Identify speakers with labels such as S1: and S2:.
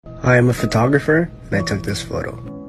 S1: I am a photographer and I took this photo.